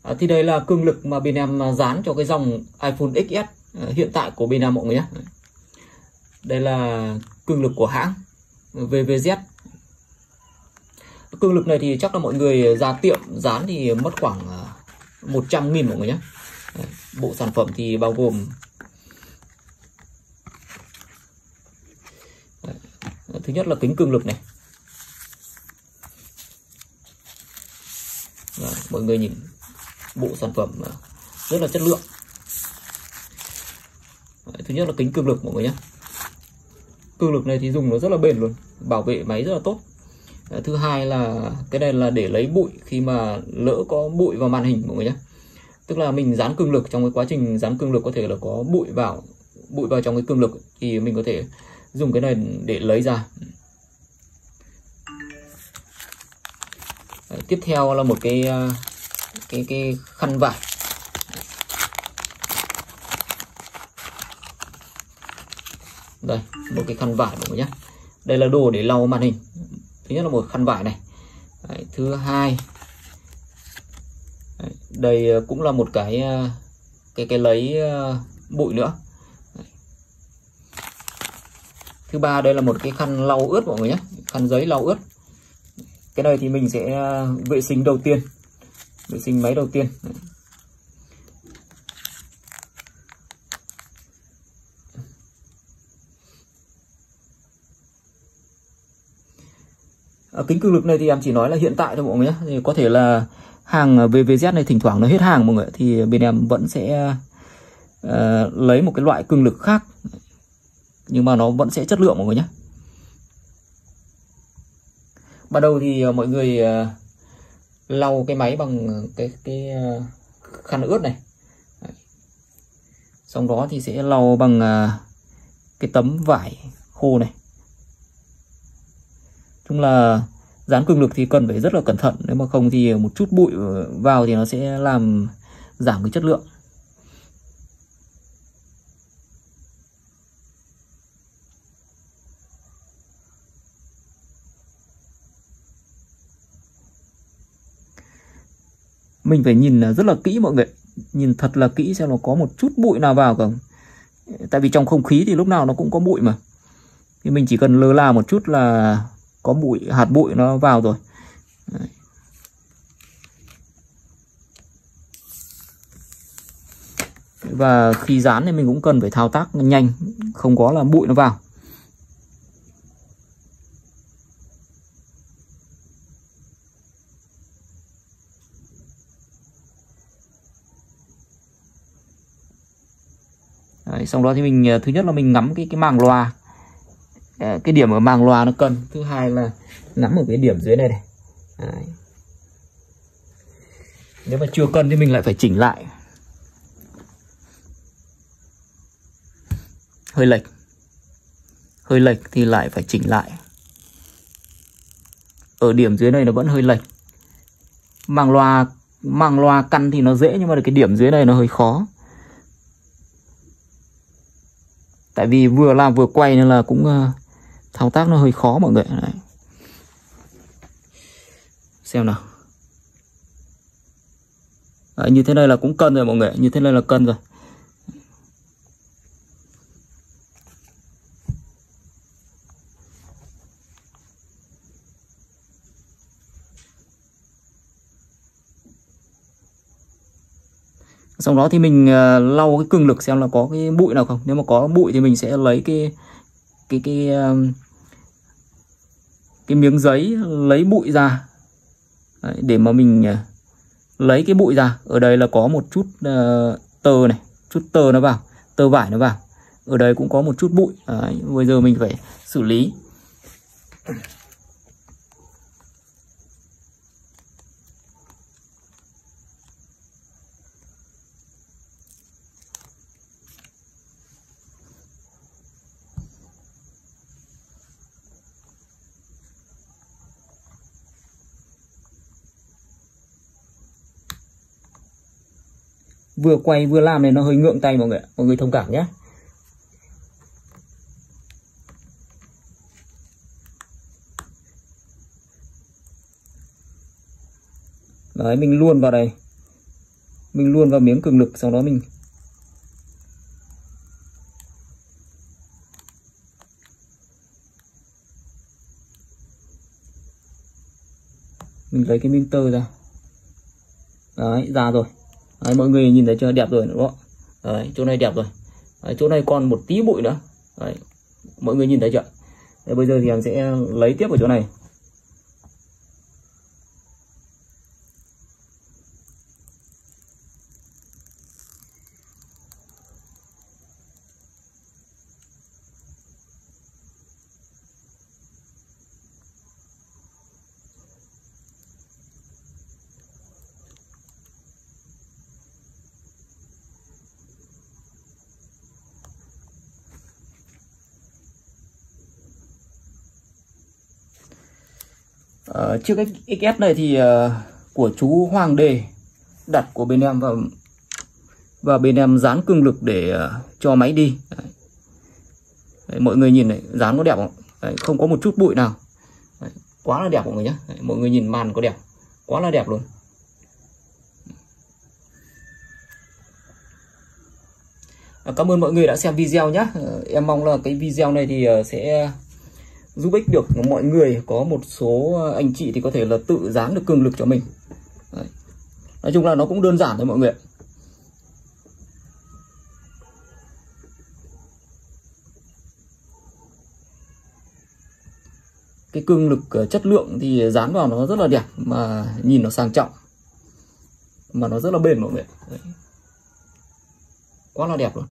Thì đây là cương lực mà bên em dán cho cái dòng iPhone XS hiện tại của bên em mọi người nhé. Đây là cương lực của hãng VVZ. Cương lực này thì chắc là mọi người ra tiệm dán thì mất khoảng 100.000 mọi người nhé. Bộ sản phẩm thì bao gồm thứ nhất là kính cương lực này. Mọi người nhìn bộ sản phẩm rất là chất lượng. Thứ nhất là kính cương lực mọi người nhé. Cương lực này thì dùng nó rất là bền luôn, bảo vệ máy rất là tốt. Thứ hai là cái này là để lấy bụi khi mà lỡ có bụi vào màn hình mọi người nhé. Tức là mình dán cương lực, trong cái quá trình dán cương lực có thể là có bụi vào trong cái cương lực thì mình có thể dùng cái này để lấy ra. Tiếp theo là một cái khăn vải. Đây, một cái khăn vải mọi người nhé. Đây là đồ để lau màn hình. Thứ nhất là một khăn vải này. Thứ hai, đây cũng là một cái lấy bụi nữa. Thứ ba, đây là một cái khăn lau ướt mọi người nhé, khăn giấy lau ướt. Cái này thì mình sẽ vệ sinh đầu tiên, vệ sinh máy đầu tiên. Kính cương lực này thì em chỉ nói là hiện tại thôi mọi người nhé. Thì có thể là hàng VVZ này thỉnh thoảng nó hết hàng mọi người, thì bên em vẫn sẽ lấy một cái loại cương lực khác, nhưng mà nó vẫn sẽ chất lượng mọi người nhé. Ban đầu thì mọi người lau cái máy bằng cái khăn ướt này. Sau đó thì sẽ lau bằng cái tấm vải khô này. Chung là dán cương lực thì cần phải rất là cẩn thận, nếu mà không thì một chút bụi vào thì nó sẽ làm giảm cái chất lượng. Mình phải nhìn rất là kỹ mọi người, nhìn thật là kỹ xem nó có một chút bụi nào vào không. Tại vì trong không khí thì lúc nào nó cũng có bụi mà. Thì mình chỉ cần lơ là một chút là có bụi, hạt bụi nó vào rồi. Đấy. Và khi dán thì mình cũng cần phải thao tác nhanh, không có là bụi nó vào. Đấy, xong đó thì mình thứ nhất là mình ngắm cái màng loa, cái điểm ở màng loa nó cần. Thứ hai là nắm ở cái điểm dưới này này. Đấy. Nếu mà chưa cân thì mình lại phải chỉnh lại. Hơi lệch thì lại phải chỉnh lại. Ở điểm dưới này nó vẫn hơi lệch. Màng loa căn thì nó dễ, nhưng mà cái điểm dưới này nó hơi khó. Tại vì vừa làm vừa quay nên là cũng thao tác nó hơi khó mọi người. Đấy. Xem nào. Đấy, như thế này là cũng cân rồi mọi người, như thế này là cân rồi. Sau đó thì mình lau cái cương lực xem là có cái bụi nào không. Nếu mà có bụi thì mình sẽ lấy cái miếng giấy lấy bụi ra. Đấy, để mà mình lấy cái bụi ra. Ở đây là có một chút tơ này, chút tơ nó vào, tơ vải nó vào. Ở đây cũng có một chút bụi. Đấy, bây giờ mình phải xử lý. Vừa quay vừa làm này nó hơi ngượng tay mọi người thông cảm nhé. Đấy, mình luồn vào đây. Mình luồn vào miếng cường lực, sau đó mình lấy cái miếng tơ ra. Đấy, ra rồi. Đấy, mọi người nhìn thấy chưa, đẹp rồi đúng không? Đấy, chỗ này đẹp rồi. Đấy, chỗ này còn một tí bụi nữa. Đấy, mọi người nhìn thấy chưa? Đấy, bây giờ thì em sẽ lấy tiếp ở chỗ này. Chiếc XS này thì của chú Hoàng Đề đặt của bên em, và bên em dán cương lực để cho máy đi. Đấy, mọi người nhìn này, dán có đẹp không? Đấy, không có một chút bụi nào. Đấy, quá là đẹp mọi người nhé. Đấy, mọi người nhìn màn có đẹp, quá là đẹp luôn. Cảm ơn mọi người đã xem video nhé. Em mong là cái video này thì sẽ giúp ích được mọi người. Có một số anh chị thì có thể là tự dán được cường lực cho mình. Đấy. Nói chung là nó cũng đơn giản thôi mọi người. Cái cường lực chất lượng thì dán vào nó rất là đẹp, mà nhìn nó sang trọng, mà nó rất là bền mọi người. Đấy. Quá là đẹp luôn.